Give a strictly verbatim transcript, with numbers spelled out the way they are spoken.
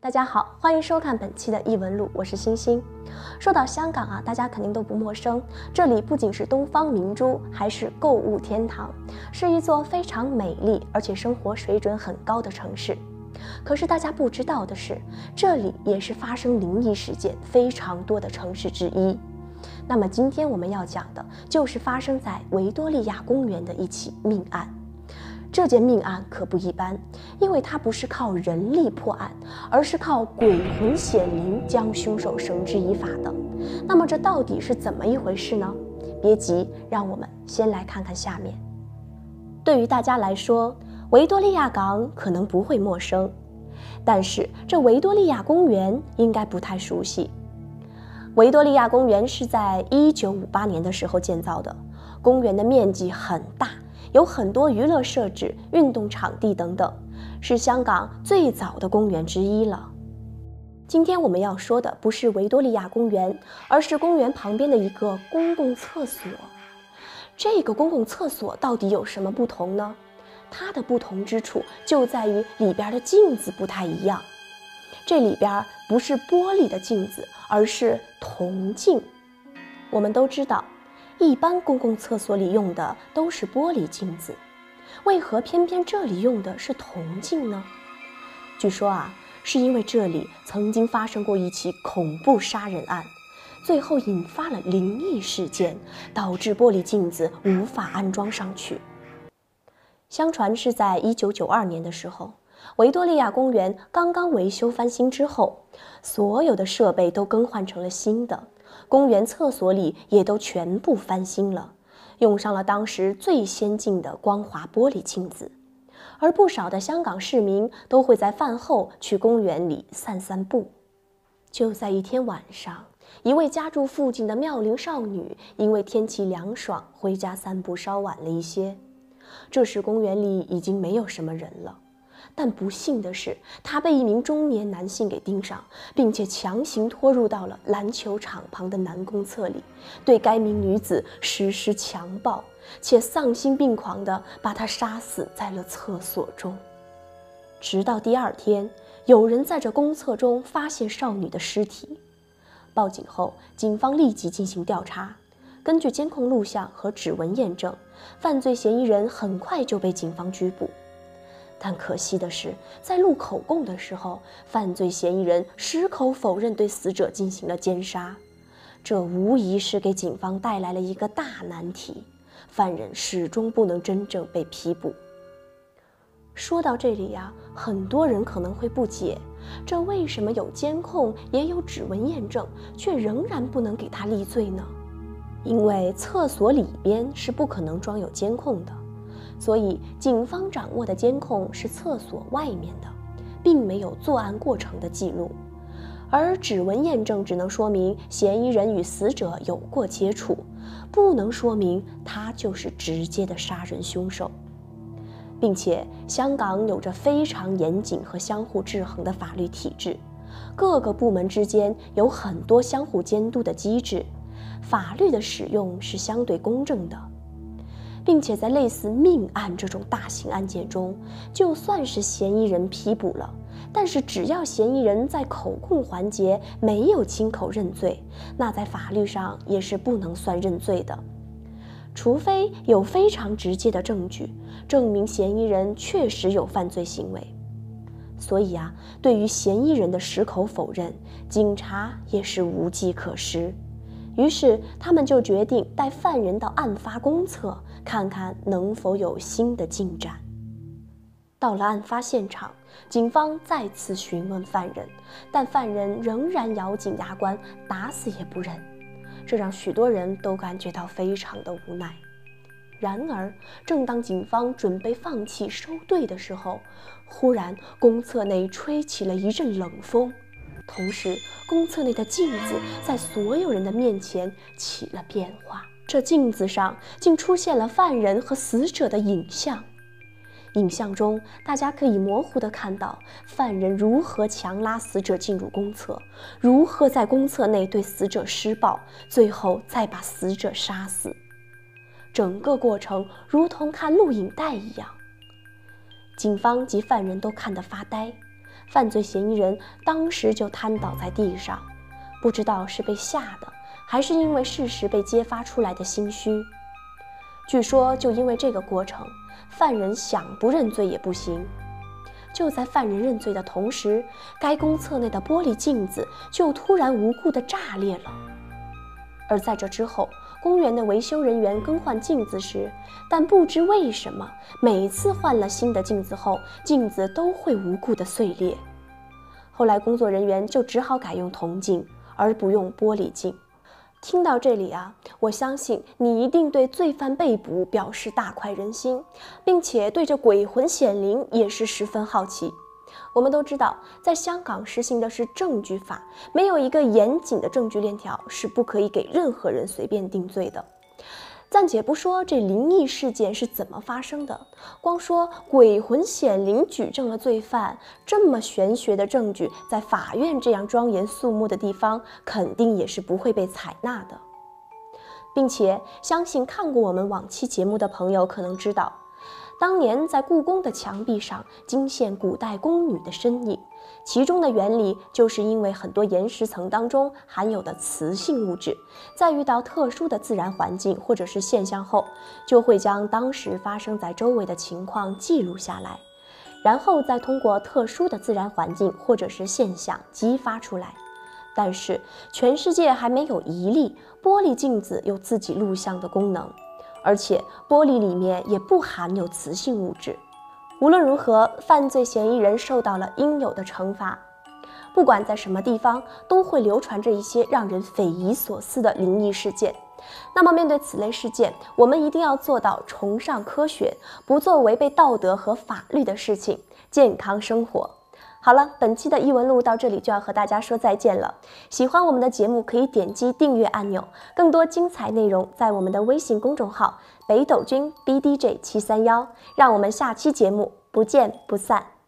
大家好，欢迎收看本期的异闻录，我是星星。说到香港啊，大家肯定都不陌生，这里不仅是东方明珠，还是购物天堂，是一座非常美丽而且生活水准很高的城市。可是大家不知道的是，这里也是发生灵异事件非常多的城市之一。那么今天我们要讲的就是发生在维多利亚公园的一起命案。这件命案可不一般，因为它不是靠人力破案，而是靠鬼魂显灵将凶手绳之以法的。那么这到底是怎么一回事呢？别急，让我们先来看看下面。对于大家来说，维多利亚港可能不会陌生，但是这维多利亚公园应该不太熟悉。维多利亚公园是在一九五八年的时候建造的，公园的面积很大，有很多娱乐设置、运动场地等等，是香港最早的公园之一了。今天我们要说的不是维多利亚公园，而是公园旁边的一个公共厕所。这个公共厕所到底有什么不同呢？它的不同之处就在于里边的镜子不太一样。这里边不是玻璃的镜子，而是铜镜。我们都知道，一般公共厕所里用的都是玻璃镜子，为何偏偏这里用的是铜镜呢？据说啊，是因为这里曾经发生过一起恐怖杀人案，最后引发了灵异事件，导致玻璃镜子无法安装上去。相传是在一九九二年的时候，维多利亚公园刚刚维修翻新之后，所有的设备都更换成了新的，公园厕所里也都全部翻新了，用上了当时最先进的光滑玻璃镜子。而不少的香港市民都会在饭后去公园里散散步。就在一天晚上，一位家住附近的妙龄少女因为天气凉爽，回家散步稍晚了一些。这时公园里已经没有什么人了，但不幸的是，她被一名中年男性给盯上，并且强行拖入到了篮球场旁的男公厕里，对该名女子实施强暴，且丧心病狂地把她杀死在了厕所中。直到第二天，有人在这公厕中发现少女的尸体。报警后，警方立即进行调查。根据监控录像和指纹验证，犯罪嫌疑人很快就被警方拘捕。但可惜的是，在录口供的时候，犯罪嫌疑人矢口否认对死者进行了奸杀，这无疑是给警方带来了一个大难题，犯人始终不能真正被批捕。说到这里呀，很多人可能会不解，这为什么有监控也有指纹验证，却仍然不能给他立罪呢？因为厕所里边是不可能装有监控的，所以警方掌握的监控是厕所外面的，并没有作案过程的记录。而指纹验证只能说明嫌疑人与死者有过接触，不能说明他就是直接的杀人凶手。并且香港有着非常严谨和相互制衡的法律体制，各个部门之间有很多相互监督的机制，法律的使用是相对公正的。并且在类似命案这种大型案件中，就算是嫌疑人批捕了，但是只要嫌疑人在口供环节没有亲口认罪，那在法律上也是不能算认罪的，除非有非常直接的证据证明嫌疑人确实有犯罪行为。所以啊，对于嫌疑人的矢口否认，警察也是无计可施。于是他们就决定带犯人到案发公厕，看看能否有新的进展。到了案发现场，警方再次询问犯人，但犯人仍然咬紧牙关，打死也不认，这让许多人都感觉到非常的无奈。然而正当警方准备放弃收队的时候，忽然公厕内吹起了一阵冷风，同时公厕内的镜子在所有人的面前起了变化，这镜子上竟出现了犯人和死者的影像。影像中，大家可以模糊地看到犯人如何强拉死者进入公厕，如何在公厕内对死者施暴，最后再把死者杀死。整个过程如同看录影带一样。警方及犯人都看得发呆， 犯罪嫌疑人当时就瘫倒在地上，不知道是被吓的，还是因为事实被揭发出来的心虚。据说就因为这个过程，犯人想不认罪也不行。就在犯人认罪的同时，该公厕内的玻璃镜子就突然无故地炸裂了。而在这之后，公园的维修人员更换镜子时，但不知为什么，每次换了新的镜子后，镜子都会无故的碎裂。后来工作人员就只好改用铜镜，而不用玻璃镜。听到这里啊，我相信你一定对罪犯被捕表示大快人心，并且对这鬼魂显灵也是十分好奇。我们都知道，在香港实行的是证据法，没有一个严谨的证据链条是不可以给任何人随便定罪的。暂且不说这灵异事件是怎么发生的，光说鬼魂显灵举证了罪犯，这么玄学的证据，在法院这样庄严肃穆的地方，肯定也是不会被采纳的。并且相信看过我们往期节目的朋友可能知道，当年在故宫的墙壁上惊现古代宫女的身影，其中的原理就是因为很多岩石层当中含有的磁性物质，在遇到特殊的自然环境或者是现象后，就会将当时发生在周围的情况记录下来，然后再通过特殊的自然环境或者是现象激发出来。但是全世界还没有一例玻璃镜子有自己录像的功能，而且玻璃里面也不含有磁性物质。无论如何，犯罪嫌疑人受到了应有的惩罚。不管在什么地方，都会流传着一些让人匪夷所思的灵异事件。那么面对此类事件，我们一定要做到崇尚科学，不做违背道德和法律的事情，健康生活。好了，本期的异闻录到这里就要和大家说再见了。喜欢我们的节目可以点击订阅按钮，更多精彩内容在我们的微信公众号北斗君 B D J 七三一，让我们下期节目不见不散。